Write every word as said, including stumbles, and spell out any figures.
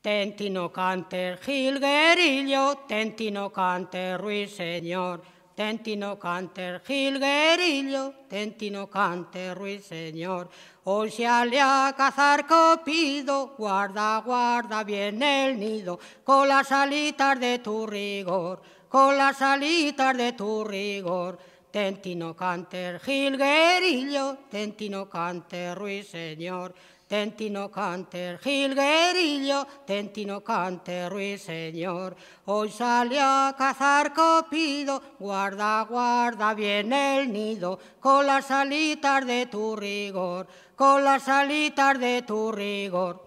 Tentino cante jilguerillo, tentino cante ruiseñor, tentino cante jilguerillo, tentino cante ruiseñor. Hoy se ale a cazar copido, guarda, guarda bien el nido, con las alitas de tu rigor, con las alitas de tu rigor. Tentino cante jilguerillo, tentino cante ruiseñor, tentino cante jilguerillo, tentino cante ruiseñor. Hoy sale a cazar copido, guarda, guarda bien el nido, con las alitas de tu rigor, con las alitas de tu rigor.